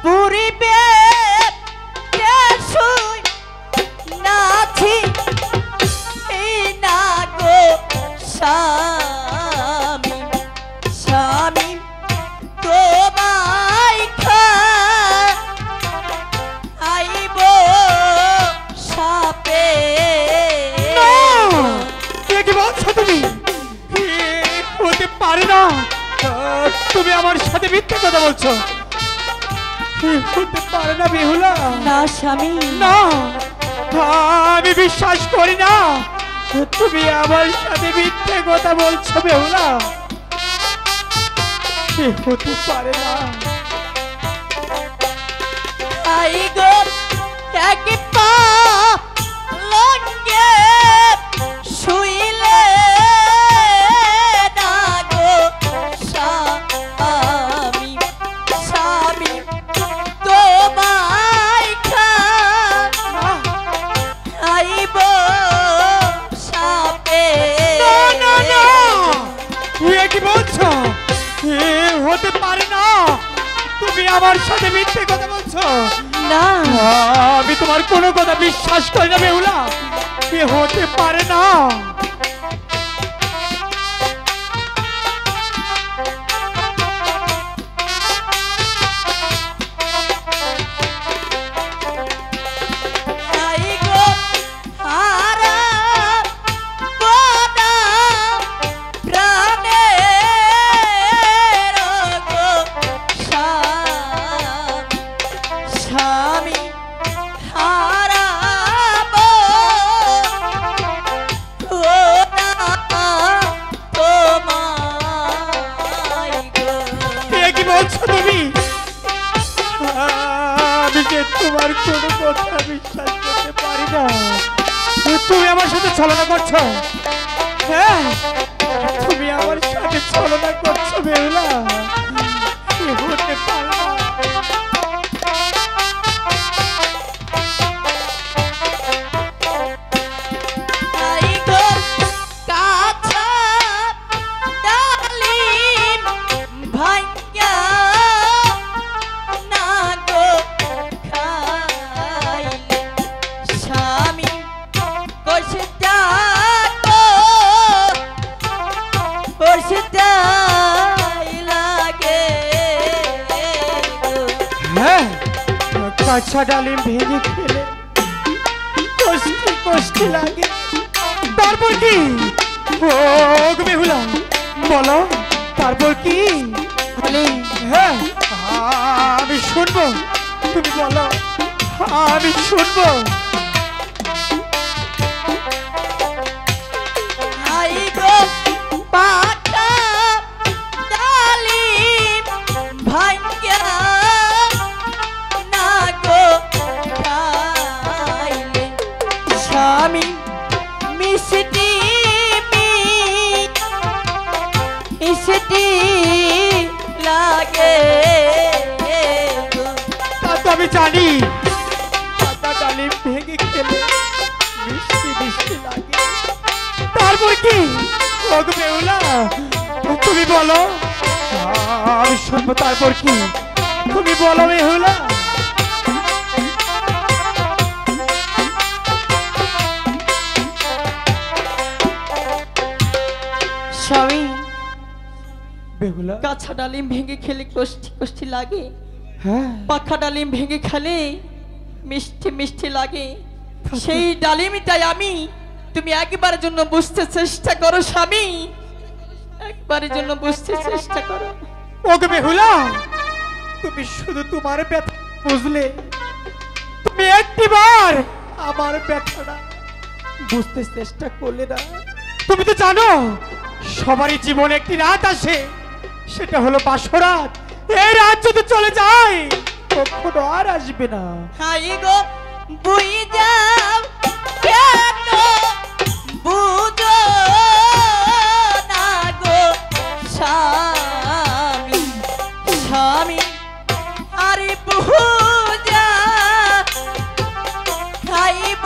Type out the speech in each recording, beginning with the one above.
পুরিবে শুই নাছি না গো স্বামী স্বামী তোমায় খাইব সাপে। কি বলছো তুমি? হতে পারে না, তুমি আমার সাথে মিথ্যে কথা বলছো। হতে পারে না বেহুলা। না স্বামী না, আমি বিশ্বাস করি না তুমি আমার সাথে মিথ্যে কথা বলছো বেহুলা। হতে পারে না। আই গো এক পা লঙ্গে শুইলে না গো স্বামী স্বামী তোমায় খাইব সাপে। কি বলছো? হতে পারে না, তুমি আমার সাথে মিথ্যে কথা বলছো। না, আমি তোমার কোনো কথা বিশ্বাস করি না বেহুলা। হতে পারে না। তোমার কোনো কথা বিশ্বাস করতে পারি না। তুমি আমার সাথে ছলনা করছো। হ্যাঁ, তুমি আমার সাথে ছলনা করছো বেহুলা। হতে পারে না। কাঁচা ডালিম ভেঙে খেলে কষ্টি কষ্টি লাগে। তারপর কি? ও বেহুলা বলো, তারপর কি? হ্যাঁ, আমি শুনবো। তুমি বলো, আমি শুনবো। আমি জানি কাঁচা ডালিম ভেঙে খেলে মিষ্টি মিষ্টি লাগে। তারপর কি? বেহুলা তুমি বলো, আমি শুনবো। তারপর কি? তুমি বলো বেহুলা। স্বামী বেহুলা, কাঁচা ডালিম ভেঙে খেলে কষ্টি কষ্টি লাগে। হ্যাঁ, পাখা ডালিম ভেঙে খেলে মিষ্টি মিষ্টি লাগে। সেই ডালিমটাই আমি। তুমি একবারের জন্য বুঝতে চেষ্টা করো স্বামী, একবারের জন্য বুঝতে চেষ্টা করো। ওকে বেহুলা, তুমি শুধু তোমার ব্যথা বুঝলে। তুমি একটিবার আমার ব্যথাটা বুঝতে চেষ্টা করলে না। তুমি তো জানো সবারই জীবনে একটি রাত আসে, সেটা হলো বাসরাত। এই রাত যদি চলে যায় কখনো আর আসবে না। হাই গো বুই যাও কেন বুঝো না গো স্বামী স্বামী আরে বুঝা খাইব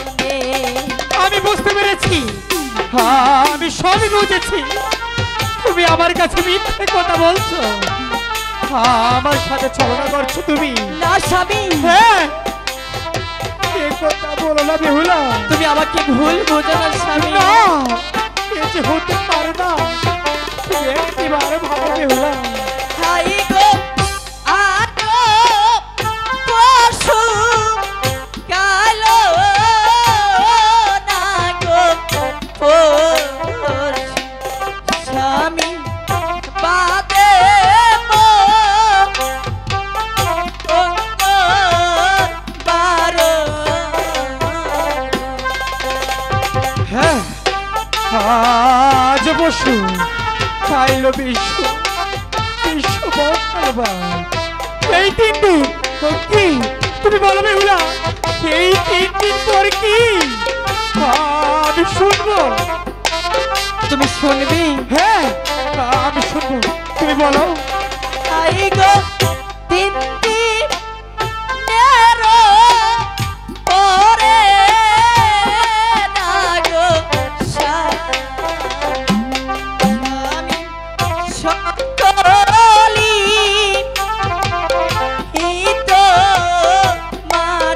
আমি বুঝতে পেরেছি, আমি সবই বুঝেছি। তুমি আমার কাছে মিথ্যে কথা বলছো, আমার সাথে ছলনা করছো তুমি। না স্বামী, হ্যাঁ, এ কথা বলো না বেহুলা। তুমি আমাকে ভুল বোঝো না স্বামী। না, এ যে হতে পারে না। তুমি একটিবার ভালো বেহুলা। হাই গো আগো পশু কালো না গো পশু স্বামী বাদে হ্যাঁ, আজ বসু খাইল বিশ্ব বিশ্ব মঙ্গলবার। এই 3 দিন কি তুমি বলো বেহুলা? এই 3 দিন পর কি আমি শুনবো? তুমি শুনবি? হ্যাঁ, আমি শুনবো, তুমি বলো। হাই গো 3 দিনের পরে না গো স্বামী সকলি তো মার।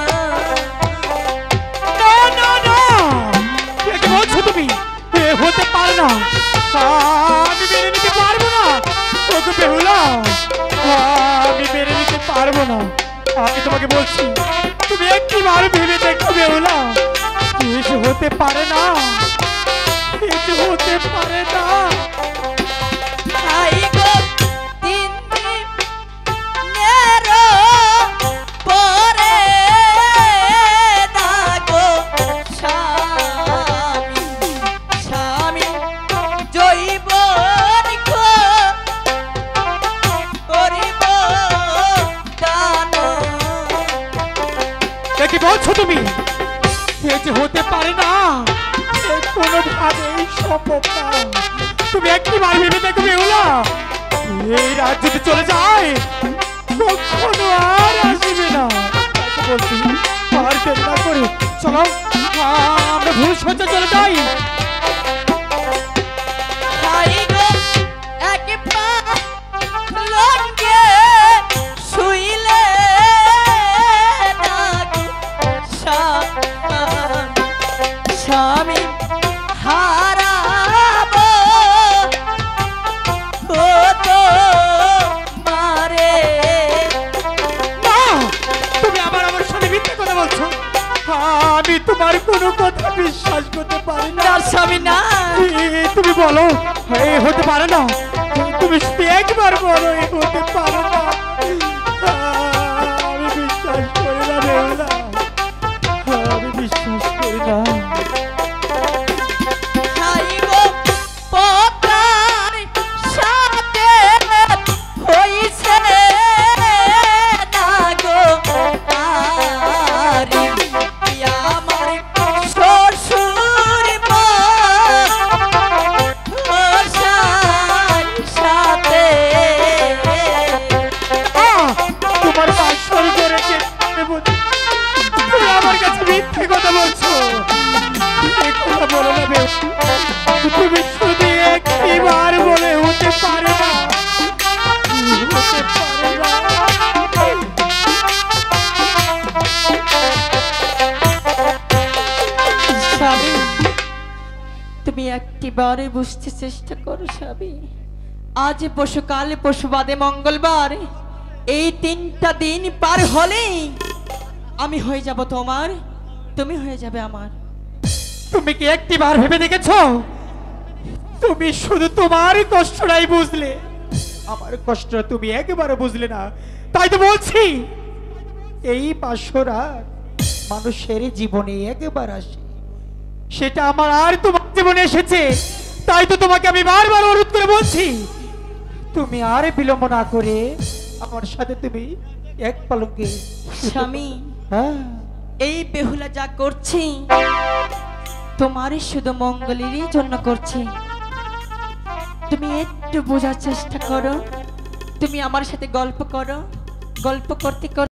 না না না, এ কি বলছো তুমি? এ হতে পারে না, আমি মেনে নিতে পারবো না। ওকে বেহুলা, আমি মেনে নিতে পারবো না। আমি তোমাকে বলছি, তুমি একটিবার ভেবে দেখো বেহুলা, এ যে হতে পারে না, এ যে হতে পারে না। হাই গো 3 দিনের পরে না গো স্বামী স্বামী জৈবন করিব দান। এ কি বলছো তুমি? এ যে হতে পারে না, এ কোনোভাবেই সম্ভব না। তুমি একটিবার ভেবে দেখো বেহুলা, এই রাত যদি চলে যায় কখনো আর আসবে না। তাকে বলছি, আর দেরি না করে চলো, আমরা ভুল সজ্জা চলে যাই। হাই গো এক পালঙ্কে শুইলে না গো স্বামী হারাব তো মারে। না, তুমি আবার আমার সাথে মিথ্যে কথা বলছো। আমি তোমার কোনো কথা বিশ্বাস করতে পারি না। না স্বামী না, তুমি বলো, এ হতে পারে না। তুমি শুধু একবার বলো, এ হতে পারে না। আমি বিশ্বাস করি না বেহুলা, আমি বিশ্বাস করি না। হাই গো পতার সাথে হইছে না গো আরি আমার শ্বশুর মশার সাথে। তোমার বাসর করেছে, তুমি আমার কাছে মিথ্যে কথা বলছো। এই কথা বলো না বেহুলা, তুমি শুধু একটিবার বলে হতে পারে না, হতে পারে না। স্বামী তুমি একটিবারে বুঝতে চেষ্টা করো স্বামী। আজ পশু কাল পশু বাদে মঙ্গলবার, এই 3টা দিন পার হলে আমি হয়ে যাব তোমার, তুমি হয়ে যাবে আমার। তুমি কি একটিবার ভেবে দেখেছো? তুমি শুধু তোমার কষ্টটাই বুঝলে, আমার কষ্ট তুমি একেবারে বুঝলে না। তাই তো বলছি, এই পাশরা মানুষের জীবনে একবার আসে, সেটা আমার আর তোমার জীবনে এসেছে। তাই তো তোমাকে আমি বারবার অনুরোধ করে বলছি, তুমি আর বিলম্ব না করে আমার সাথে তুমি এক পালকে। স্বামী হ্যাঁ, এই বেহুলা যা করছি তোমারই শুধু মঙ্গলেরই জন্য করছি। তুমি একটু বোঝার চেষ্টা করো, তুমি আমার সাথে গল্প করো, গল্প করতে করতে